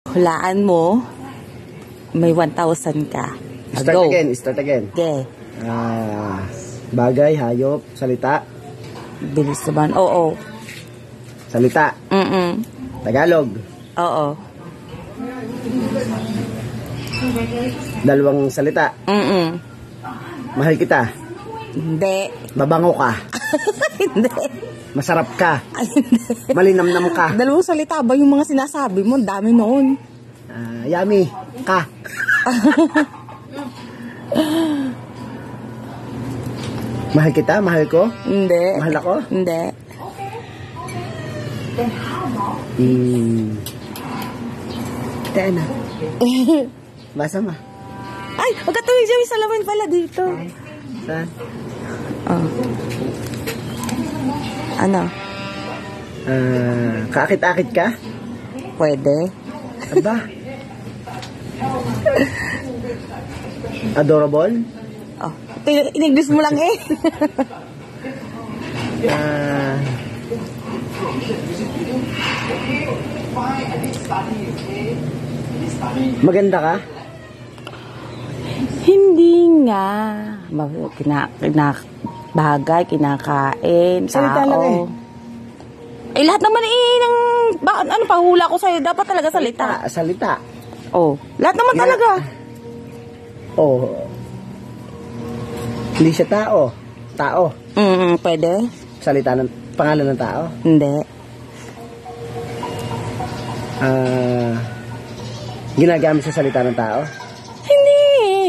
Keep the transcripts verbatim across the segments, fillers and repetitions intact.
Hulaan mo, may one thousand ka. Start Go. again, start again. Okay. Ah, bagay, hayop, salita. Bilis naman. Oo. Salita. Mm-mm. Tagalog. Oo. Dalawang salita. Mm-mm. Mahal kita. Hindi. Babango ka. Hindi. Masarap ka. Ay, hindi. Malinamnam ka. Dalawang salita ba yung mga sinasabi mo? Dami noon. Ah, yummy ka. Mahal kita, mahal ko. Hindi. Mahal ako. Hindi. Hmm. Kaya na. Basa ma. Ay, magkatuloy siya. May salamin pala dito. Saan? Oh. Ano? Ah, kaakit-akit ka? Pwede. Aba. Adorable? Oh. In-English mo lang eh. Ah. Maganda ka? Hindi nga. Kina, kina, bagay, kinakain, Salita lang tao. Eh, lahat naman eh, ng, ba, ano pa, hula ko sa'yo, dapat talaga salita. Ah, salita. Oh, lahat naman Nga- talaga. Oh. Hindi siya tao. Tao. Mm, pwede. Salita ng pangalan ng tao. Hindi. Ah, ginagamit sa salita ng tao. Hindi.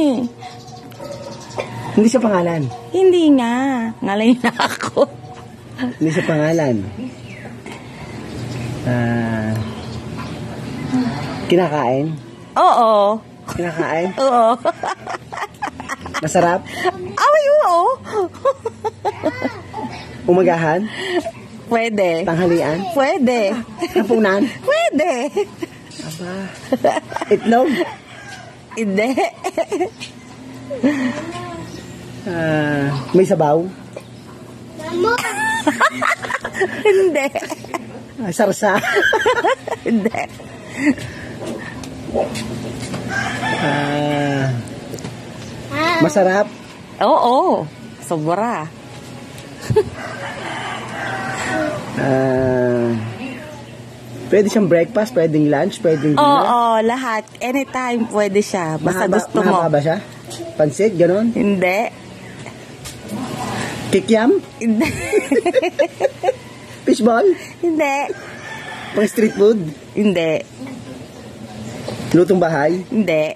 Hindi siya pangalan. Hindi nga. Ngalay na ako. Hindi siya pangalan. Ah, kinakain. Oo. Kinakain. Oo. Masarap. Ay, oo. Umagahan. Pwede. Tanghalian. Pwede. Hapunan. Pwede. Aba. Itlog. Hindi. Ah, may sabaw. Hindi. Ah, sarsa. Hindi. Ah, masarap. Oo. Sobra. Ah, pwede siyang breakfast, pwedeng lunch, pwedeng dinner. Oo, lahat. Anytime pwede siya. Basta Mahaba- gusto mo. mahaba ba siya? Pansit, ganon? Hindi. Kikiam? Hindi. Fishball? Hindi. Pang street food? Hindi. Lutong bahay? Hindi.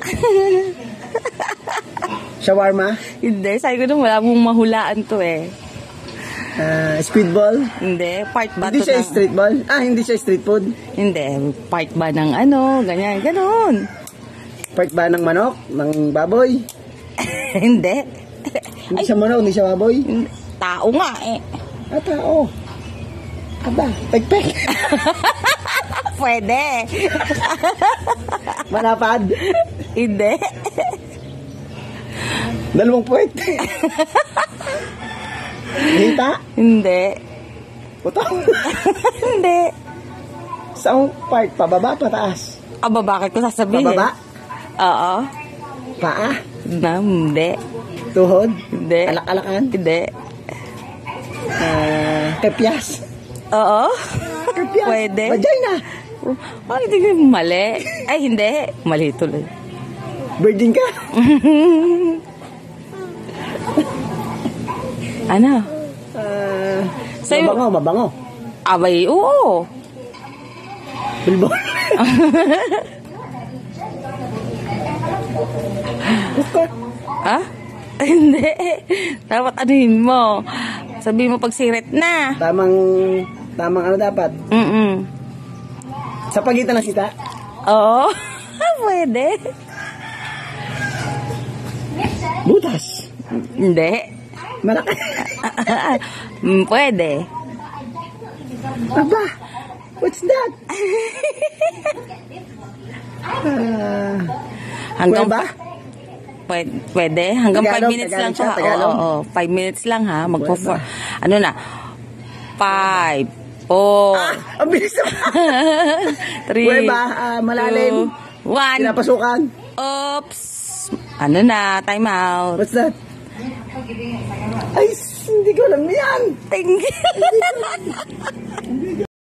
Shawarma? Hindi. Sabi ko nung wala mong mahulaan to eh. Ah, speedball? Hindi. Part ba Hindi to siya ng... street ball? Ah, hindi siya street food? Hindi. Part ba ng ano, ganyan, ganon. Part ba ng manok? Ng baboy? Hindi. Hindi siya manok, hindi siya baboy? Hindi. Tao nga eh. Ah, tao. Aba, pekpek. Pwede. Manapad. Hindi. Dalawang puwet. Hita. Hindi. Utang. Hindi. Saan part? Pababa, pataas? Aba, bakit ko sasabihin? Pababa? Oo. Paa? Na, hindi. Tuhod? Hindi. Alak-alakan? Hindi. Ah, kepyas? Oo. Kepyas? Pwede. Vagina? Ay, hindi ko mali. Ay, hindi. Mali tuloy. Virgin ka? Ano? Ah, Sa'yo- mabango, mabango. Abay, oo. Bilbon. Ha? Hindi. Dapat anuhin mo. Sabihin mo pag siret na. Tamang, tamang ano dapat? Mm-mm. Sa pagitan ng sita? Oo. Pwede. Butas. Hindi. Malaki. Mm, Pwede. Aba, what's that? Ah, Hanggang Kuweba? Pwede, pwede. Hanggang five Tagalog, minutes Tagalog lang siya, siya. Tagalog? Oo, oo. Five minutes lang ha. Magpo Kuweba. Ano na? Five, Four. Ah, ang bilis naman. Three. Buweba, ah, malalim. Two, one. Pinapasukan. Oops. Ano na? Time out. What's that? Ay, hindi ko alam yan. Thank you.